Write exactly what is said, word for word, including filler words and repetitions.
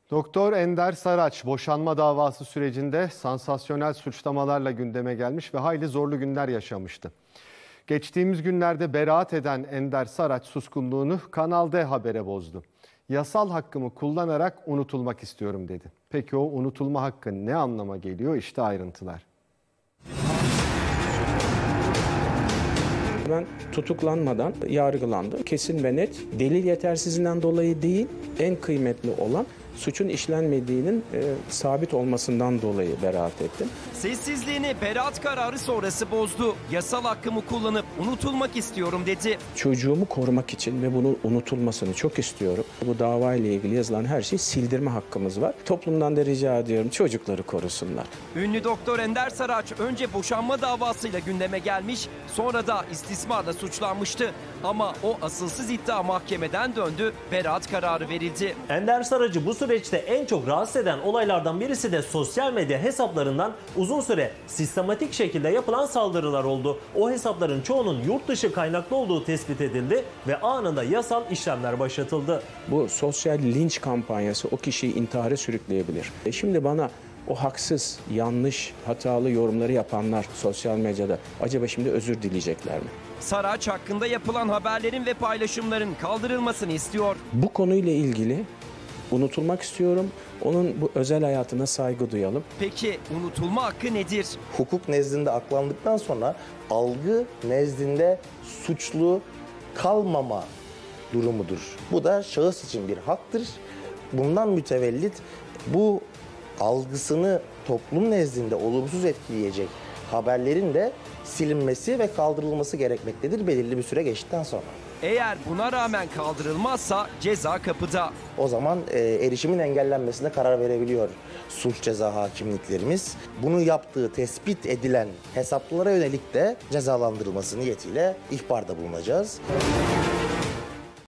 Doktor Ender Saraç boşanma davası sürecinde sansasyonel suçlamalarla gündeme gelmiş ve hayli zorlu günler yaşamıştı. Geçtiğimiz günlerde beraat eden Ender Saraç suskunluğunu Kanal D Haber'e bozdu. Yasal hakkımı kullanarak unutulmak istiyorum dedi. Peki o unutulma hakkı ne anlama geliyor? İşte ayrıntılar. Ben tutuklanmadan yargılandım. Kesin ve net, delil yetersizliğinden dolayı değil, en kıymetli olan suçun işlenmediğinin e, sabit olmasından dolayı beraat ettim. Sessizliğini beraat kararı sonrası bozdu. Yasal hakkımı kullanıp unutulmak istiyorum dedi. Çocuğumu korumak için ve bunun unutulmasını çok istiyorum. Bu davayla ilgili yazılan her şeyi sildirme hakkımız var. Toplumdan da rica ediyorum, çocukları korusunlar. Ünlü doktor Ender Saraç önce boşanma davasıyla gündeme gelmiş, sonra da istismarla suçlanmıştı. Ama o asılsız iddia mahkemeden döndü, beraat kararı verildi. Ender Saraç'ı bu süreçte en çok rahatsız eden olaylardan birisi de sosyal medya hesaplarından uzun süre sistematik şekilde yapılan saldırılar oldu. O hesapların çoğunun yurt dışı kaynaklı olduğu tespit edildi ve anında yasal işlemler başlatıldı. Bu sosyal linç kampanyası o kişiyi intihara sürükleyebilir. E şimdi bana o haksız, yanlış, hatalı yorumları yapanlar sosyal medyada acaba şimdi özür dileyecekler mi? Saraç hakkında yapılan haberlerin ve paylaşımların kaldırılmasını istiyor. Bu konuyla ilgili unutulmak istiyorum. Onun bu özel hayatına saygı duyalım. Peki unutulma hakkı nedir? Hukuk nezdinde aklandıktan sonra algı nezdinde suçlu kalmama durumudur. Bu da şahıs için bir haktır. Bundan mütevellit bu algısını toplum nezdinde olumsuz etkileyecek haberlerin de silinmesi ve kaldırılması gerekmektedir belirli bir süre geçtikten sonra. Eğer buna rağmen kaldırılmazsa ceza kapıda. O zaman e, erişimin engellenmesine karar verebiliyor suç ceza hakimliklerimiz. Bunu yaptığı tespit edilen hesaplara yönelik de cezalandırılması niyetiyle ihbarda bulunacağız.